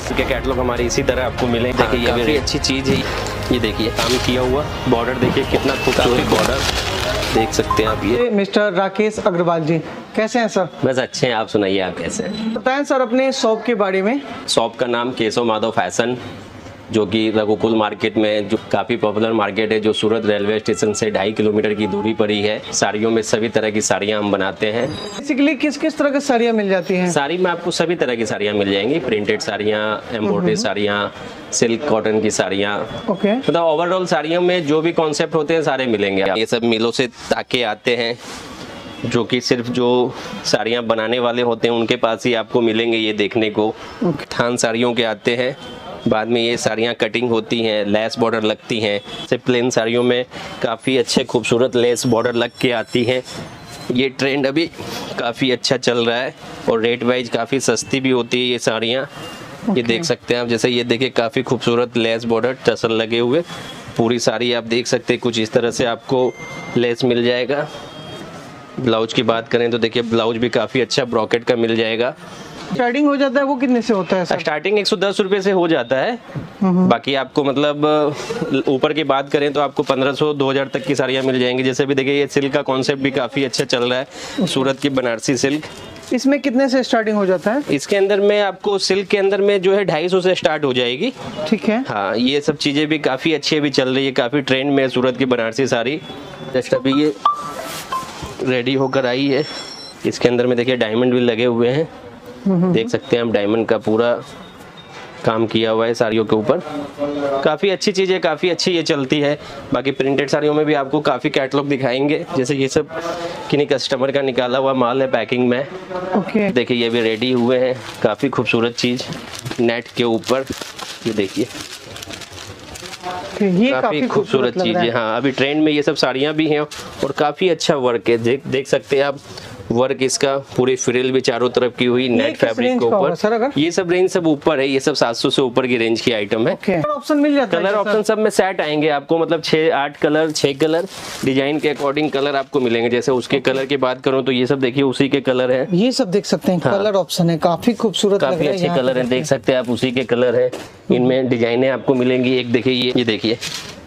के कैटलॉग हमारे इसी तरह आपको मिले। देखिए ये भी अच्छी चीज़ है, ये देखिए काम किया हुआ बॉर्डर, देखिए कितना खूबसूरत बॉर्डर देख सकते हैं आप। ये मिस्टर राकेश अग्रवाल जी, कैसे हैं सर? बस अच्छे हैं, आप सुनाइए आप कैसे हैं? बताएं सर अपने शॉप के बारे में। शॉप का नाम केशव माधव फैशन, जो कि रघुकुल मार्केट में, जो काफ़ी पॉपुलर मार्केट है, जो सूरत रेलवे स्टेशन से 2.5 किलोमीटर की दूरी पर ही है। साड़ियों में सभी तरह की साड़ियाँ हम बनाते हैं। बेसिकली किस किस तरह की साड़ियाँ मिल जाती हैं? साड़ी में आपको सभी तरह की साड़ियाँ मिल जाएंगी, प्रिंटेड साड़ियाँ, एम्ब्रॉयडरी साड़ियाँ, सिल्क कॉटन की साड़ियाँ। ओके। मतलब ओवरऑल साड़ियों में जो भी कॉन्सेप्ट होते हैं सारे मिलेंगे। ये सब मिलों से ताके आते हैं, जो कि सिर्फ जो साड़ियाँ बनाने वाले होते हैं उनके पास ही आपको मिलेंगे ये देखने को। थान साड़ियों के आते हैं, बाद में ये साड़ियाँ कटिंग होती हैं, लेस बॉर्डर लगती हैं। से प्लेन साड़ियों में काफ़ी अच्छे खूबसूरत लेस बॉर्डर लग के आती हैं। ये ट्रेंड अभी काफ़ी अच्छा चल रहा है और रेट वाइज काफ़ी सस्ती भी होती है ये साड़ियाँ। ये देख सकते हैं आप, जैसे ये देखिए काफ़ी खूबसूरत लेस बॉर्डर टसल लगे हुए, पूरी साड़ी आप देख सकते हैं कुछ इस तरह से आपको लेस मिल जाएगा। ब्लाउज की बात करें तो देखिए ब्लाउज भी काफ़ी अच्छा ब्रॉकेट का मिल जाएगा। स्टार्टिंग हो जाता है वो कितने से होता है सर? स्टार्टिंग 110 रुपये से हो जाता है। बाकी आपको मतलब ऊपर की बात करें तो आपको 1500-2000 तक की साड़ियाँ मिल जाएंगी। जैसे भी देखिए ये सिल्क का कॉन्सेप्ट भी काफ़ी अच्छा चल रहा है, सूरत की बनारसी सिल्क। इसमें कितने से स्टार्टिंग हो जाता है? इसके अंदर में आपको सिल्क के अंदर में जो है 250 से स्टार्ट हो जाएगी। ठीक है। हाँ, ये सब चीज़ें भी काफ़ी अच्छी अभी चल रही है, काफ़ी ट्रेंड में है सूरत की बनारसी साड़ी। जस्ट अभी ये रेडी होकर आई है। इसके अंदर में देखिए डायमंड भी लगे हुए हैं, देख सकते हैं हम, डायमंड का पूरा काम किया हुआ है साड़ियों के ऊपर। काफ़ी अच्छी चीज़ है, काफ़ी अच्छी ये चलती है। बाकी प्रिंटेड साड़ियों में भी आपको काफ़ी कैटलॉग दिखाएंगे। जैसे ये सब किन्हीं कस्टमर का निकाला हुआ माल है पैकिंग में। ओके। देखिए ये भी रेडी हुए हैं, काफ़ी खूबसूरत चीज़ नेट के ऊपर, ये देखिए ये काफ़ी खूबसूरत चीज़ है। हाँ, अभी ट्रेंड में ये सब साड़ियाँ भी हैं और काफ़ी अच्छा वर्क है। देख सकते हैं आप, वर्क इसका पूरी फ्रिल भी चारों तरफ की हुई नेट फैब्रिक के ऊपर। ये सब रेंज सब ऊपर है, ये सब 700 से ऊपर की रेंज की आइटम है। कलर ऑप्शन मिल जाता है? कलर ऑप्शन सब में सेट आएंगे आपको, मतलब 6-8 कलर, 6 कलर डिजाइन के अकॉर्डिंग कलर आपको मिलेंगे। जैसे उसके कलर की बात करूँ तो ये सब देखिए उसी के कलर है। ये सब देख सकते हैं, कलर ऑप्शन है, काफी खूबसूरत, काफी अच्छे कलर है, देख सकते हैं आप, उसी के कलर है। इनमें डिजाइने आपको मिलेंगी। एक देखिए ये देखिए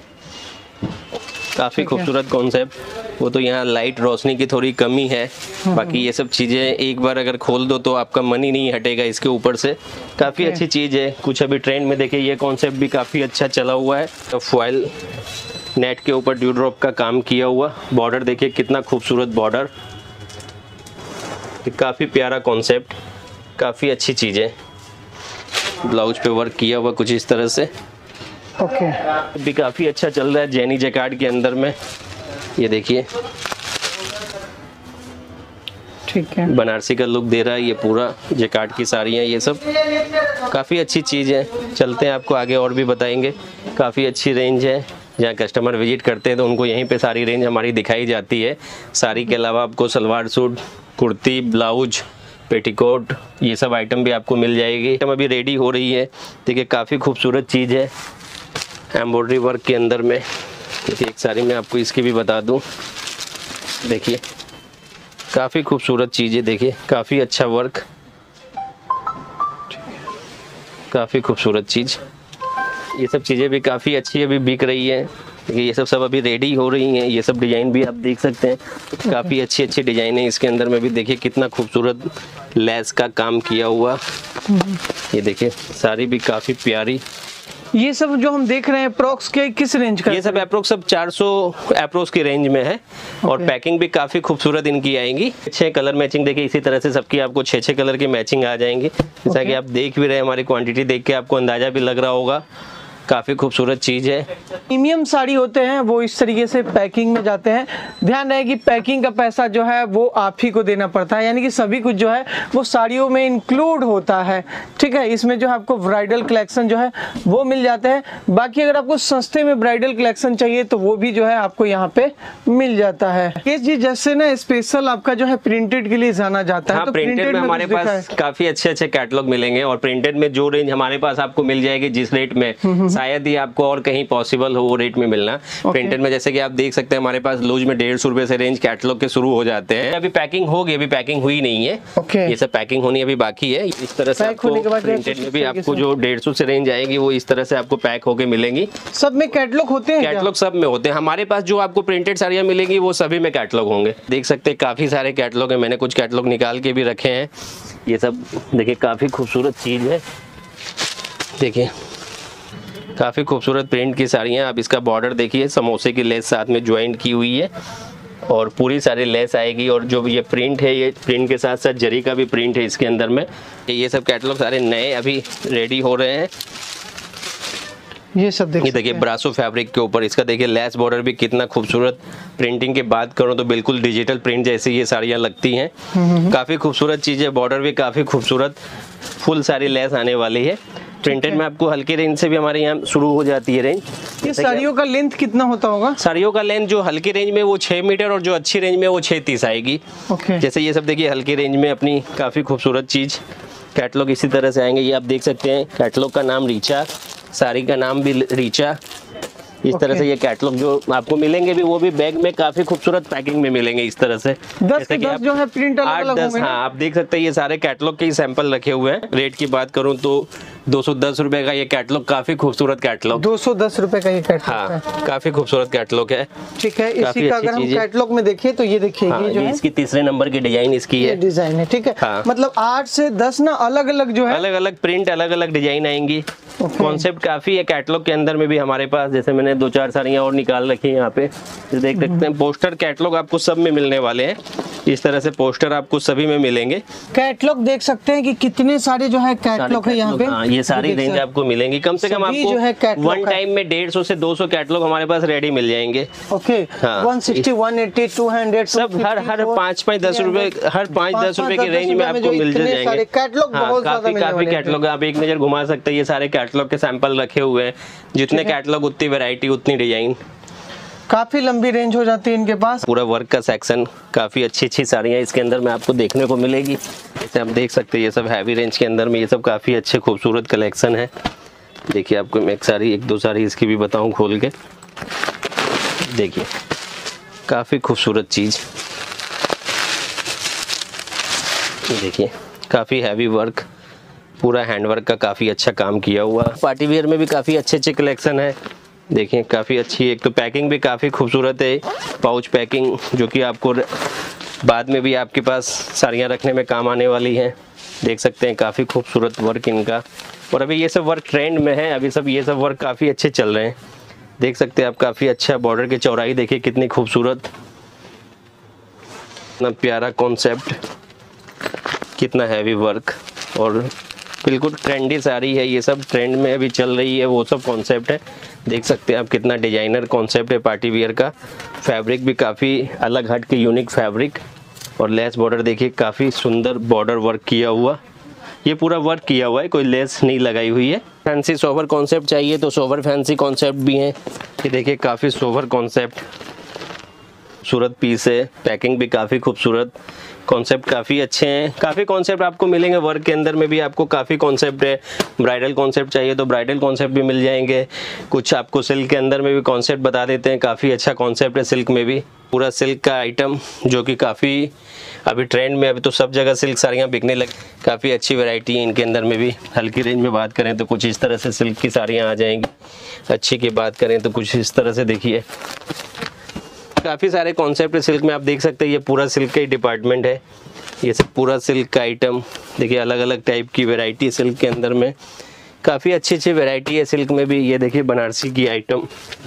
काफ़ी खूबसूरत कॉन्सेप्ट। वो तो यहाँ लाइट रोशनी की थोड़ी कमी है, बाकी ये सब चीज़ें एक बार अगर खोल दो तो आपका मन ही नहीं हटेगा इसके ऊपर से। काफ़ी अच्छी चीज़ है। कुछ अभी ट्रेंड में देखिए ये कॉन्सेप्ट भी काफ़ी अच्छा चला हुआ है। तो फॉइल नेट के ऊपर ड्यू ड्रॉप का काम किया हुआ, बॉर्डर देखिए कितना खूबसूरत बॉर्डर, काफ़ी प्यारा कॉन्सेप्ट, काफ़ी अच्छी चीज़ है। ब्लाउज पे वर्क किया हुआ कुछ इस तरह से। ओके। भी काफ़ी अच्छा चल रहा है जेनी जैकार्ड के अंदर में, ये देखिए ठीक है, बनारसी का लुक दे रहा है ये पूरा। जैकार्ड की साड़ियाँ ये सब काफ़ी अच्छी चीज़ है। चलते हैं, आपको आगे और भी बताएंगे। काफ़ी अच्छी रेंज है, जहाँ कस्टमर विजिट करते हैं तो उनको यहीं पे सारी रेंज हमारी दिखाई जाती है। साड़ी के अलावा आपको salwar suit, kurti, blouse, petticoat, ये सब आइटम भी आपको मिल जाएगी। आइटम अभी रेडी हो रही है। देखिए काफ़ी खूबसूरत चीज़ है एम्ब्रॉयडरी वर्क के अंदर में। देखिए एक साड़ी में आपको इसकी भी बता दूं, देखिए काफ़ी खूबसूरत चीज़ है। देखिए काफ़ी अच्छा वर्क, काफ़ी खूबसूरत चीज़। ये सब चीज़ें भी काफ़ी अच्छी अभी बिक रही है। देखिए ये सब अभी रेडी हो रही हैं। ये सब डिज़ाइन भी आप देख सकते हैं, काफ़ी अच्छी अच्छी डिज़ाइन है इसके अंदर में भी। देखिए कितना खूबसूरत लेस का काम किया हुआ, ये देखिए साड़ी भी काफ़ी प्यारी। ये सब जो हम देख रहे हैं अप्रोक्स के किस रेंज का? ये सब अप्रोक्स सब 400 अप्रोक्स की रेंज में है और पैकिंग भी काफ़ी खूबसूरत इनकी आएंगी। 6 कलर मैचिंग, देखिए इसी तरह से सबकी आपको 6-6 कलर की मैचिंग आ जाएंगी। जैसा कि आप देख भी रहे हैं, हमारी क्वांटिटी देख के आपको अंदाजा भी लग रहा होगा। काफ़ी खूबसूरत चीज़ है। प्रीमियम साड़ी होते हैं वो इस तरीके से पैकिंग में जाते हैं। ध्यान रहे कि पैकिंग का पैसा जो है वो आप ही को देना पड़ता है, यानी कि सभी कुछ जो है वो साड़ियों में इंक्लूड होता है। ठीक है, इसमें जो है आपको ब्राइडल कलेक्शन जो है वो मिल जाते हैं। बाकी अगर आपको सस्ते में ब्राइडल कलेक्शन चाहिए तो वो भी जो है आपको यहाँ पे मिल जाता है। ये जी जैसे ना स्पेशल आपका जो है प्रिंटेड के लिए जाना जाता है। हाँ, तो प्रिंटेड में हमारे पास काफ़ी अच्छे अच्छे कैटलॉग मिलेंगे और प्रिंटेड में जो रेंज हमारे पास आपको मिल जाएगी जिस रेट में शायद ही आपको और कहीं पॉसिबल हो वो रेट में मिलना। प्रिंटेड में जैसे कि आप देख सकते हैं हमारे पास लूज में 150 रुपए से रेंज कैटलॉग के शुरू हो जाते हैं। अभी पैकिंग होगी, अभी पैकिंग हुई नहीं है, ये सब पैकिंग होनी अभी बाकी है। इस तरह से आपको प्रिंटेड में भी आपको जो 150 से रेंज आएगी वो इस तरह से आपको पैक होके मिलेंगी। सब में कैटलॉग होते हैं? कैटलॉग सब में होते हैं हमारे पास। जो आपको प्रिंटेड साड़ियाँ मिलेंगी वो सभी में कैटलॉग होंगे। देख सकते हैं काफी सारे कैटलॉग है, मैंने कुछ कैटलॉग निकाल के भी रखे हैं। ये सब देखिए काफी खूबसूरत चीज है, देखिए काफी खूबसूरत प्रिंट की साड़ियाँ। आप इसका बॉर्डर देखिए, समोसे की लेस साथ में ज्वाइंट की हुई है और पूरी सारी लेस आएगी। और जो ये प्रिंट है, ये प्रिंट के साथ साथ जरी का भी प्रिंट है इसके अंदर में। ये सब कैटलॉग सारे नए अभी रेडी हो रहे हैं। ये सब देखिए ब्रासो फैब्रिक के ऊपर इसका देखिए लेस बॉर्डर भी कितना खूबसूरत। प्रिंटिंग की बात करूं तो बिल्कुल डिजिटल प्रिंट जैसी ये साड़ियाँ लगती हैं। काफी खूबसूरत चीज है, बॉर्डर भी काफी खूबसूरत, फुल सारी लेस आने वाली है। प्रिंटेड में आपको हल्की रेंज से भी हमारे यहाँ शुरू हो जाती है रेंज। ये साड़ियों का लेंथ कितना होता होगा? साड़ियों का लेंथ जो हल्की रेंज में वो 6 मीटर और जो अच्छी रेंज में वो 6.30 आएगी। जैसे ये सब देखिए हल्की रेंज में अपनी काफी खूबसूरत चीज। कैटलॉग इसी तरह से आएंगे, ये आप देख सकते हैं। कैटलॉग का नाम रीचा, साड़ी का नाम भी रीचा। इस तरह से ये कैटलॉग जो आपको मिलेंगे भी वो भी बैग में काफी खूबसूरत पैकिंग में मिलेंगे इस तरह से। 10 के 10 जो है प्रिंट अलग-अलग होंगे। हाँ, आप देख सकते हैं ये सारे कैटलॉग के ही सैंपल रखे हुए हैं। रेट की बात करूं तो 210 रुपए का ये कैटलॉग, काफी खूबसूरत कैटलॉग। 210 रुपए का ये कैटलॉग है। हाँ, काफी खूबसूरत कैटलॉग है। ठीक है, इसी का अगर हम कैटलॉग में देखें तो ये देखिए ये जो है इसकी तीसरे नंबर की डिजाइन इसकी है। डिजाइन है, ठीक है। मतलब 8 से 10 ना अलग अलग जो है, अलग अलग प्रिंट, अलग अलग डिजाइन आएंगी। कॉन्सेप्ट काफी है कैटलॉग के अंदर में भी हमारे पास। जैसे मैंने 2-4 साड़ियाँ और निकाल रखी है यहाँ पे, देख सकते हैं। पोस्टर कैटलॉग आपको सब में मिलने वाले हैं। इस तरह से पोस्टर आपको सभी में मिलेंगे। कैटलॉग देख सकते हैं कि कितने सारे जो है कैटलॉग है यहाँ पे। हाँ, ये सारी रेंज आपको मिलेंगी। कम से कम आपको जो है वन टाइम में 150 से 200 कैटलॉग हमारे पास रेडी मिल जाएंगे। ओके, 160, 180, 200 सब हर 5-10 रुपए, हर 5-10 रुपए की रेंज में आपको मिल जाएंगे। कैटलॉग बहुत काफी कैटलॉग आप एक नजर घुमा सकते हैं। ये सारे कैटलॉग के सैंपल रखे हुए हैं। जितने कैटलॉग उतनी वैरायटी उतनी डिजाइन। काफी लंबी रेंज हो जाती है इनके पास। पूरा वर्क का सेक्शन, काफी अच्छी साड़ियाँ इसके अंदर में आपको देखने को मिलेगी। जैसे आप देख सकते हैं ये सब हैवी रेंज के अंदर में ये सब काफी अच्छे खूबसूरत कलेक्शन है। देखिए आपको मैं एक दो साड़ी इसकी भी बताऊं खोल के। देखिए काफी खूबसूरत चीज, देखिए काफी हैवी वर्क, पूरा हैंडवर्क का काफी अच्छा काम किया हुआ। पार्टी वेयर में भी काफी अच्छे कलेक्शन है। देखिए काफी अच्छी, एक तो पैकिंग भी काफी खूबसूरत है, पाउच पैकिंग, जो कि आपको बाद में भी आपके पास साड़ियाँ रखने में काम आने वाली हैं। देख सकते हैं काफी खूबसूरत वर्क इनका। और अभी ये सब वर्क ट्रेंड में है, अभी सब ये सब वर्क काफी अच्छे चल रहे हैं। देख सकते हैं आप काफी अच्छा बॉर्डर की चौड़ाई देखिए कितनी खूबसूरत, कितना प्यारा कॉन्सेप्ट, कितना हैवी वर्क और बिल्कुल ट्रेंडी साड़ी है। ये सब ट्रेंड में अभी चल रही है, वो सब कॉन्सेप्ट है। देख सकते हैं आप कितना डिजाइनर कॉन्सेप्ट है पार्टी वियर का। फैब्रिक भी काफ़ी अलग हट के यूनिक फैब्रिक और लेस बॉर्डर देखिए काफ़ी सुंदर बॉर्डर वर्क किया हुआ। ये पूरा वर्क किया हुआ है, कोई लेस नहीं लगाई हुई है। फैंसी सोवर कॉन्सेप्ट चाहिए तो सोवर फैंसी कॉन्सेप्ट भी हैं। ये देखिए काफ़ी सोवर कॉन्सेप्ट, खूबसूरत पीस है। पैकिंग भी काफ़ी खूबसूरत, कॉन्सेप्ट काफ़ी अच्छे हैं। काफ़ी कॉन्सेप्ट आपको मिलेंगे वर्क के अंदर में भी। आपको काफ़ी कॉन्सेप्ट है। ब्राइडल कॉन्सेप्ट चाहिए तो ब्राइडल कॉन्सेप्ट भी मिल जाएंगे। कुछ आपको सिल्क के अंदर में भी कॉन्सेप्ट बता देते हैं, काफ़ी अच्छा कॉन्सेप्ट है सिल्क में भी। पूरा सिल्क का आइटम जो कि काफ़ी अभी ट्रेंड में, अभी तो सब जगह सिल्क साड़ियाँ बिकने लगी। काफ़ी अच्छी वैरायटी है इनके अंदर में भी। हल्की रेंज में बात करें तो कुछ इस तरह से सिल्क की साड़ियाँ आ जाएंगी। अच्छी की बात करें तो कुछ इस तरह से देखिए काफ़ी सारे कॉन्सेप्ट है सिल्क में। आप देख सकते हैं ये पूरा सिल्क का ही डिपार्टमेंट है। ये सब पूरा सिल्क का आइटम देखिए, अलग अलग टाइप की वैरायटी सिल्क के अंदर में। काफ़ी अच्छी वैरायटी है सिल्क में भी। ये देखिए बनारसी की आइटम,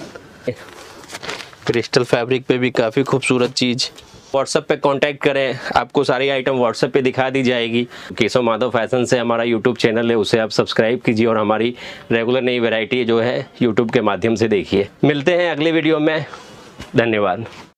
क्रिस्टल फैब्रिक पे भी काफ़ी खूबसूरत चीज़। व्हाट्सएप पे कांटेक्ट करें, आपको सारी आइटम व्हाट्सएप पे दिखा दी जाएगी। केशव माधव फैशन से हमारा यूट्यूब चैनल है, उसे आप सब्सक्राइब कीजिए और हमारी रेगुलर नई वैरायटी जो है यूट्यूब के माध्यम से देखिए। मिलते हैं अगले वीडियो में, धन्यवाद।